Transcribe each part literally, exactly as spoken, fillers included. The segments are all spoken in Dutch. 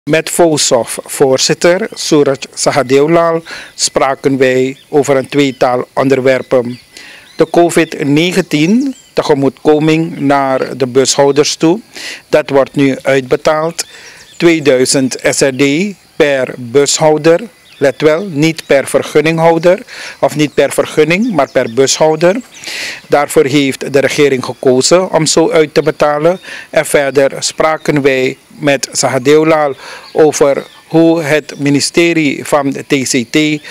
Met Fosof, voorzitter, Suraj Sahadeulal, spraken wij over een tweetal onderwerpen. De COVID negentien tegemoetkoming naar de bushouders toe. Dat wordt nu uitbetaald. tweeduizend S R D per bushouder. Let wel, niet per vergunninghouder of niet per vergunning, maar per bushouder. Daarvoor heeft de regering gekozen om zo uit te betalen. En verder spraken wij met Sahadeulal over hoe het ministerie van de T C T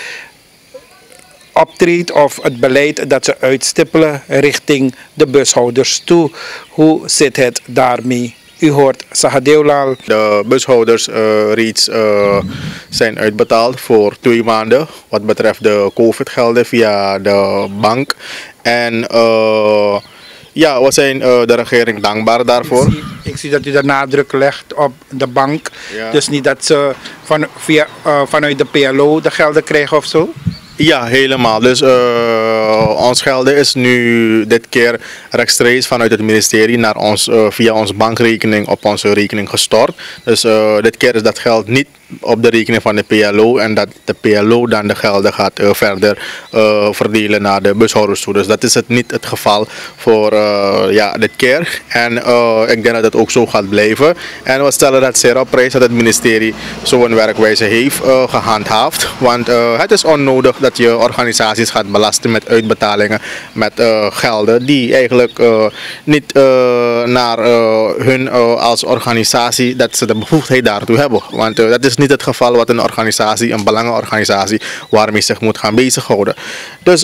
optreedt of het beleid dat ze uitstippelen richting de bushouders toe. Hoe zit het daarmee? U hoort Sahadeulal. De bushouders uh, reeds uh, zijn uitbetaald voor twee maanden wat betreft de COVID-gelden via de bank. En uh, ja, we zijn uh, de regering dankbaar daarvoor. Ik zie, ik zie dat u de nadruk legt op de bank. Ja. Dus niet dat ze van, via, uh, vanuit de P L O de gelden krijgen of zo? Ja, helemaal. Dus uh, ons gelden is nu dit keer rechtstreeks vanuit het ministerie naar ons, uh, via onze bankrekening op onze rekening gestort. Dus uh, dit keer is dat geld niet op de rekening van de P L O en dat de P L O dan de gelden gaat uh, verder uh, verdelen naar de bushouders toe. Dus dat is het niet het geval voor uh, ja, dit keer. En uh, ik denk dat het ook zo gaat blijven. En we stellen dat zeer op prijs dat het ministerie zo'n werkwijze heeft uh, gehandhaafd. Want uh, het is onnodig dat je organisaties gaat belasten met uitbetalingen met uh, gelden die eigenlijk uh, niet uh, naar uh, hun uh, als organisatie, dat ze de bevoegdheid daartoe hebben. Want uh, dat is niet het geval wat een organisatie, een belangenorganisatie, waarmee zich moet gaan bezighouden. Dus uh,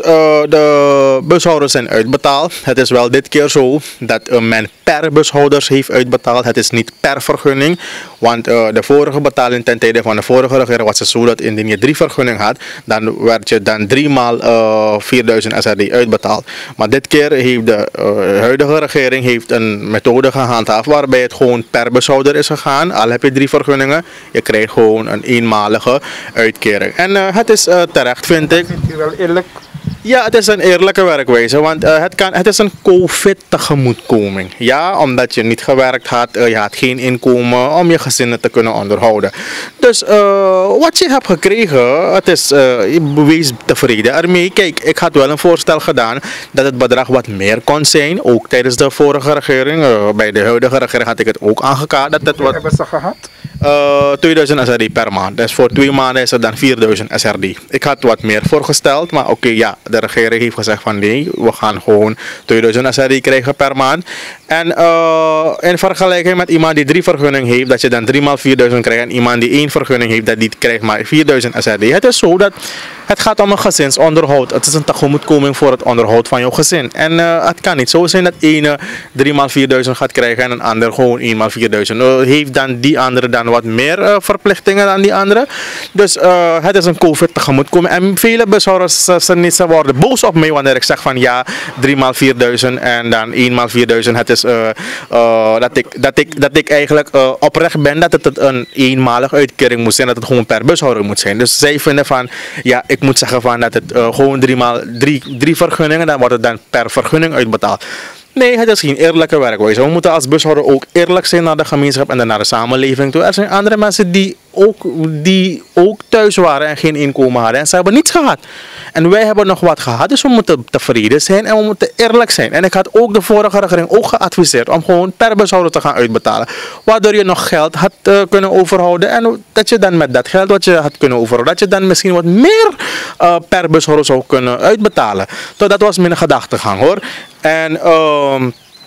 de bushouders zijn uitbetaald. Het is wel dit keer zo dat uh, men per bushouders heeft uitbetaald. Het is niet per vergunning. Want uh, de vorige betaling ten tijde van de vorige regering was het zo dat indien je drie vergunningen had, dan werd je dan drie maal uh, vierduizend S R D uitbetaald. Maar dit keer heeft de uh, huidige regering heeft een methode gehandhaafd waarbij het gewoon per bushouder is gegaan. Al heb je drie vergunningen, je krijgt gewoon een eenmalige uitkering. En uh, het is uh, terecht, vind ik. Vindt u wel eerlijk? Ja, het is een eerlijke werkwijze, want uh, het, kan, het is een COVID-tegemoetkoming. Ja, omdat je niet gewerkt had, uh, je had geen inkomen om je gezinnen te kunnen onderhouden. Dus uh, wat je hebt gekregen, het is, uh, wees tevreden ermee. Kijk, ik had wel een voorstel gedaan dat het bedrag wat meer kon zijn, ook tijdens de vorige regering. Uh, bij de huidige regering had ik het ook aangekaart. Dat het wat hebben ze gehad? Uh, tweeduizend S R D per maand. Dus voor twee maanden is het dan vierduizend S R D. Ik had wat meer voorgesteld, maar oké, okay, ja, de regering heeft gezegd van nee, we gaan gewoon tweeduizend S R D krijgen per maand. En uh, in vergelijking met iemand die drie vergunningen heeft, dat je dan drie maal vierduizend krijgt. En iemand die één vergunning heeft, dat die krijgt maar vierduizend S R D. Het is zo dat het gaat om een gezinsonderhoud. Het is een tegemoetkoming voor het onderhoud van jouw gezin. En uh, het kan niet zo zijn dat ene drie maal vierduizend gaat krijgen en een ander gewoon één maal vierduizend. Uh, heeft dan die andere dan wat meer uh, verplichtingen dan die andere. Dus uh, het is een COVID tegemoetkoming. En vele bushouders uh, ze worden boos op mij wanneer ik zeg van ja, drie maal vierduizend en dan één maal vierduizend. Het is uh, uh, dat, ik, dat, ik, dat ik eigenlijk uh, oprecht ben dat het een eenmalige uitkering moet zijn, dat het gewoon per bushouder moet zijn. Dus zij vinden van ja, ik moet zeggen van dat het uh, gewoon drie maal drie, drie vergunningen, dan wordt het dan per vergunning uitbetaald. Nee, het is geen eerlijke werkwijze. We moeten als bushouder ook eerlijk zijn naar de gemeenschap en naar de samenleving toe. Er zijn andere mensen die ook, die ook thuis waren en geen inkomen hadden. En ze hebben niets gehad. En wij hebben nog wat gehad. Dus we moeten tevreden zijn en we moeten eerlijk zijn. En ik had ook de vorige regering ook geadviseerd om gewoon per bushouder te gaan uitbetalen. Waardoor je nog geld had uh, kunnen overhouden. En dat je dan met dat geld wat je had kunnen overhouden, dat je dan misschien wat meer uh, per bushouder zou kunnen uitbetalen. Dus dat was mijn gedachtegang hoor. En uh,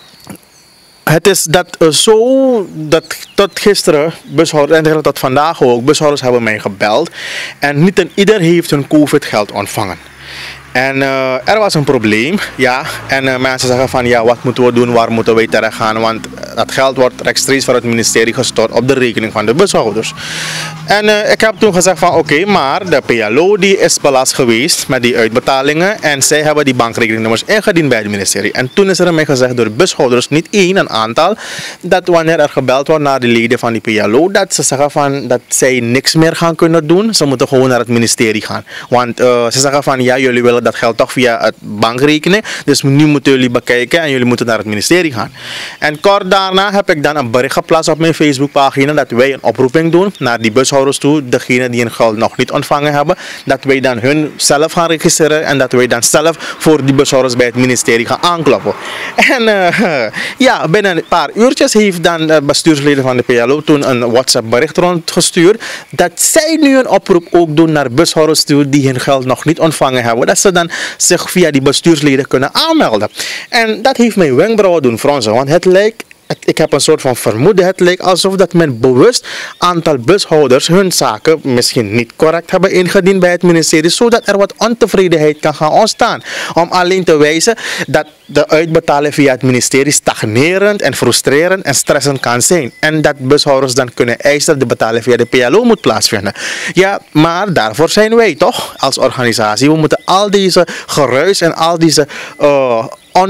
het is dat uh, zo, dat tot gisteren, bushouders, en tot vandaag ook, bushouders hebben mij gebeld. En niet een ieder heeft hun COVID-geld ontvangen. En uh, er was een probleem, ja. En uh, mensen zeggen van ja, wat moeten we doen, waar moeten wij terecht gaan? Want dat geld wordt rechtstreeks van het ministerie gestort op de rekening van de bushouders. En uh, ik heb toen gezegd van oké, okay, maar de P L O die is belast geweest met die uitbetalingen en zij hebben die bankrekeningnummers ingediend bij het ministerie. En toen is er mij gezegd door bushouders, niet één, een aantal, dat wanneer er gebeld wordt naar de leden van die P L O, dat ze zeggen van dat zij niks meer gaan kunnen doen. Ze moeten gewoon naar het ministerie gaan. Want uh, ze zeggen van ja, jullie willen dat geld toch via het bankrekening, dus nu moeten jullie bekijken en jullie moeten naar het ministerie gaan. En kort daarna heb ik dan een bericht geplaatst op mijn Facebookpagina dat wij een oproeping doen naar die bushouders toe, degene die hun geld nog niet ontvangen hebben, dat wij dan hun zelf gaan registreren en dat wij dan zelf voor die bushouders bij het ministerie gaan aankloppen. En uh, ja, binnen een paar uurtjes heeft dan de bestuursleden van de P L O toen een WhatsApp bericht rondgestuurd dat zij nu een oproep ook doen naar bushouders toe die hun geld nog niet ontvangen hebben, dat ze dan zich via die bestuursleden kunnen aanmelden. En dat heeft mijn wenkbrauwen doen fronsen, want het lijkt, ik heb een soort van vermoeden, het lijkt alsof dat men bewust aantal bushouders hun zaken misschien niet correct hebben ingediend bij het ministerie, zodat er wat ontevredenheid kan gaan ontstaan. Om alleen te wijzen dat de uitbetaling via het ministerie stagnerend en frustrerend en stressend kan zijn. En dat bushouders dan kunnen eisen dat de betaling via de P L O moet plaatsvinden. Ja, maar daarvoor zijn wij toch als organisatie. We moeten al deze geruis en al deze uh,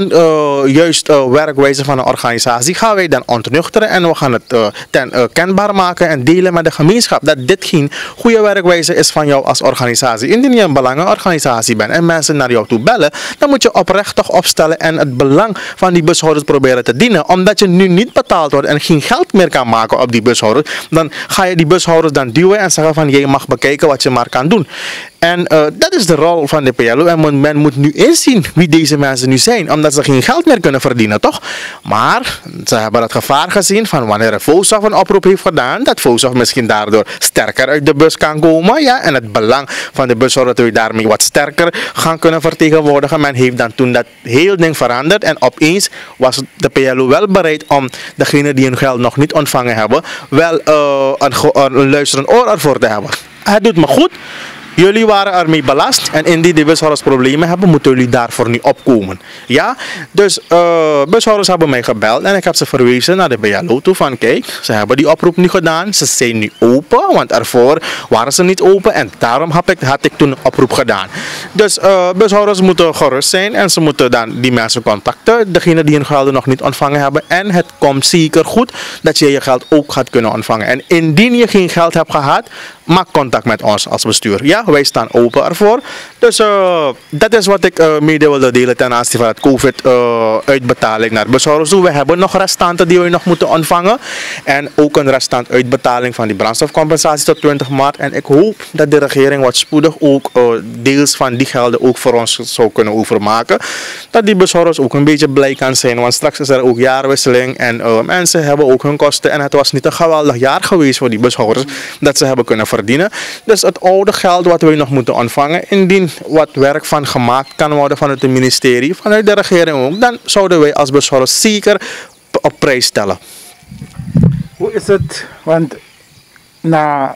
onjuist uh, uh, werkwijze van een organisatie gaan wij dan ontnuchteren en we gaan het uh, ten, uh, kenbaar maken en delen met de gemeenschap dat dit geen goede werkwijze is van jou als organisatie. Indien je een belangenorganisatie bent en mensen naar jou toe bellen, dan moet je oprecht toch opstellen en het belang van die bushouders proberen te dienen. Omdat je nu niet betaald wordt en geen geld meer kan maken op die bushouders, dan ga je die bushouders dan duwen en zeggen van je mag bekijken wat je maar kan doen. En uh, dat is de rol van de P L O en men, men moet nu inzien wie deze mensen nu zijn, omdat ze geen geld meer kunnen verdienen, toch? Maar ze hebben het gevaar gezien van wanneer VOSAF een oproep heeft gedaan, dat VOSAF misschien daardoor sterker uit de bus kan komen, ja, en het belang van de bushouders dat we daarmee wat sterker gaan kunnen vertegenwoordigen. Men heeft dan toen dat heel ding veranderd en opeens was de P L O wel bereid om degenen die hun geld nog niet ontvangen hebben, wel uh, een, een luisterend oor ervoor te hebben. Het doet me goed. Jullie waren ermee belast en indien de bushouders problemen hebben, moeten jullie daarvoor nu opkomen. Ja, dus uh, bushouders hebben mij gebeld en ik heb ze verwezen naar de P L O toe van kijk, ze hebben die oproep nu gedaan, ze zijn nu open, want ervoor waren ze niet open en daarom had ik, had ik toen een oproep gedaan. Dus uh, bushouders moeten gerust zijn en ze moeten dan die mensen contacten, degene die hun geld nog niet ontvangen hebben, en het komt zeker goed dat je je geld ook gaat kunnen ontvangen. En indien je geen geld hebt gehad, maak contact met ons als bestuur. Ja, wij staan open ervoor. Dus uh, dat is wat ik uh, mede wilde delen ten aanzien van het COVID-uitbetaling uh, naar bushouders. We hebben nog restanten die we nog moeten ontvangen. En ook een restant uitbetaling van die brandstofcompensatie tot twintig maart. En ik hoop dat de regering wat spoedig ook uh, deels van die gelden ook voor ons zou kunnen overmaken. Dat die bushouders ook een beetje blij kan zijn. Want straks is er ook jaarwisseling en uh, mensen hebben ook hun kosten. En het was niet een geweldig jaar geweest voor die bushouders dat ze hebben kunnen verdienen. Dus het oude geld wat we nog moeten ontvangen, indien wat werk van gemaakt kan worden vanuit het ministerie, vanuit de regering ook, dan zouden wij als bushouders zeker op prijs stellen. Hoe is het? Want na,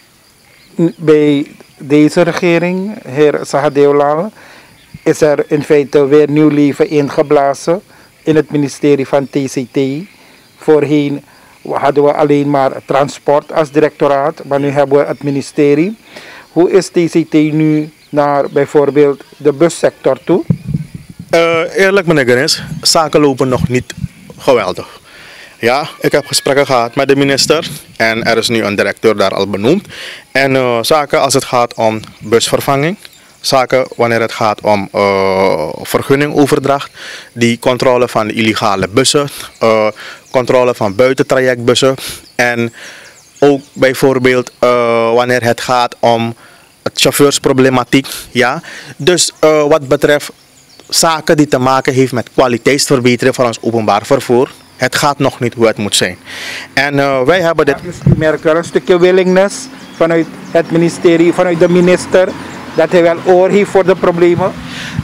bij deze regering, heer Sahadeulal, is er in feite weer nieuw leven ingeblazen in het ministerie van T C T. Voorheen hadden we alleen maar transport als directoraat, maar nu hebben we het ministerie. Hoe is T C T nu naar bijvoorbeeld de bussector toe? Uh, eerlijk meneer Genis, zaken lopen nog niet geweldig. Ja, ik heb gesprekken gehad met de minister en er is nu een directeur daar al benoemd. En uh, zaken als het gaat om busvervanging, zaken wanneer het gaat om uh, vergunningoverdracht, die controle van de illegale bussen, uh, controle van buitentrajectbussen en ook bijvoorbeeld uh, wanneer het gaat om het chauffeursproblematiek. Ja? Dus uh, wat betreft zaken die te maken heeft met kwaliteitsverbetering van ons openbaar vervoer, het gaat nog niet hoe het moet zijn. En uh, wij hebben dit... Dus u merkt wel een stukje willingness vanuit het ministerie, vanuit de minister, dat hij wel oor heeft voor de problemen?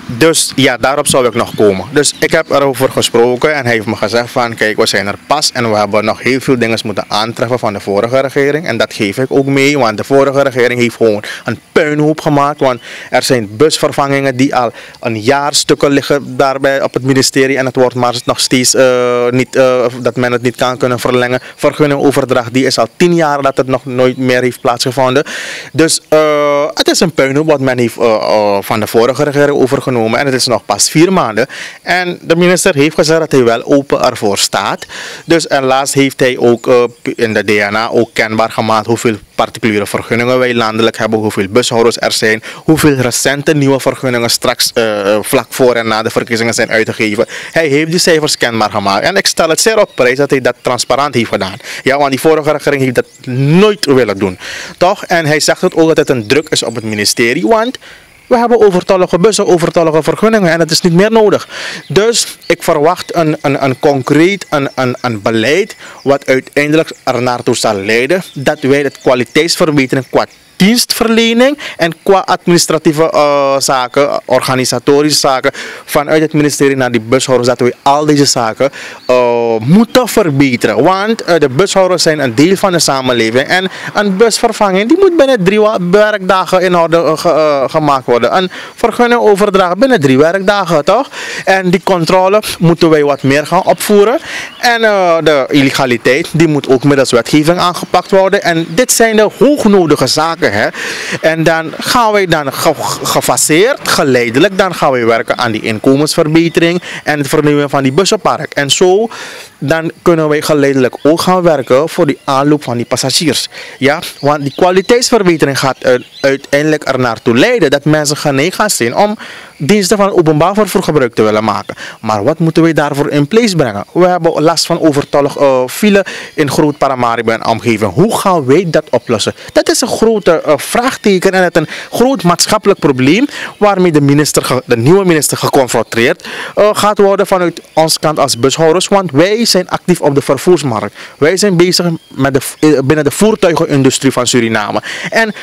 Dus ja, daarop zou ik nog komen. Dus ik heb erover gesproken en hij heeft me gezegd van kijk, we zijn er pas en we hebben nog heel veel dingen moeten aantreffen van de vorige regering. En dat geef ik ook mee, want de vorige regering heeft gewoon een puinhoop gemaakt. Want er zijn busvervangingen die al een jaar stukken liggen daarbij op het ministerie en het wordt maar nog steeds uh, niet, uh, dat men het niet kan kunnen verlengen. Vergunningoverdracht, die is al tien jaar dat het nog nooit meer heeft plaatsgevonden. Dus uh, het is een puinhoop wat men heeft uh, uh, van de vorige regering overgenomen. En het is nog pas vier maanden. En de minister heeft gezegd dat hij wel open ervoor staat. Dus en laatst heeft hij ook uh, in de D N A ook kenbaar gemaakt hoeveel particuliere vergunningen wij landelijk hebben, hoeveel bushouders er zijn, hoeveel recente nieuwe vergunningen straks uh, vlak voor en na de verkiezingen zijn uitgegeven. Hij heeft die cijfers kenbaar gemaakt. En ik stel het zeer op prijs dat hij dat transparant heeft gedaan. Ja, want die vorige regering heeft dat nooit willen doen. Toch? En hij zegt het ook dat het een druk is op het ministerie, want we hebben overtollige bussen, overtollige vergunningen en het is niet meer nodig. Dus ik verwacht een, een, een concreet een, een, een beleid wat uiteindelijk er naartoe zal leiden dat wij het kwaliteitsverbetering qua dienstverlening en qua administratieve uh, zaken, organisatorische zaken vanuit het ministerie naar die bushouders, dat we al deze zaken uh, moeten verbeteren. Want uh, de bushouders zijn een deel van de samenleving en een busvervanging die moet binnen drie werkdagen in orde uh, ge, uh, gemaakt worden. Een vergunning overdragen binnen drie werkdagen, toch? En die controle moeten wij wat meer gaan opvoeren. En uh, de illegaliteit die moet ook middels wetgeving aangepakt worden. En dit zijn de hoognodige zaken. Hè. En dan gaan wij dan ge gefaseerd, geleidelijk, dan gaan wij werken aan die inkomensverbetering en het vernieuwen van die bussenpark. En zo dan kunnen wij geleidelijk ook gaan werken voor die aanloop van die passagiers. Ja, want die kwaliteitsverbetering gaat uiteindelijk er naartoe leiden dat mensen geneigd gaan zijn om diensten van openbaar vervoer gebruik te willen maken. Maar wat moeten wij daarvoor in place brengen? We hebben last van overtollig uh, file in Groot Paramaribo en omgeving. Hoe gaan wij dat oplossen? Dat is een grote uh, vraagteken en het een groot maatschappelijk probleem waarmee de, minister, de nieuwe minister geconfronteerd uh, gaat worden vanuit onze kant als bushouders. Want wij zijn actief op de vervoersmarkt. Wij zijn bezig met de, binnen de voertuigenindustrie van Suriname. En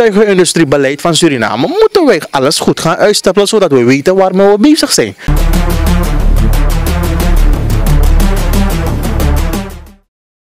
voertuigenindustriebeleid van Suriname moeten wij alles goed gaan uitstippelen zodat we weten waarmee we bezig zijn.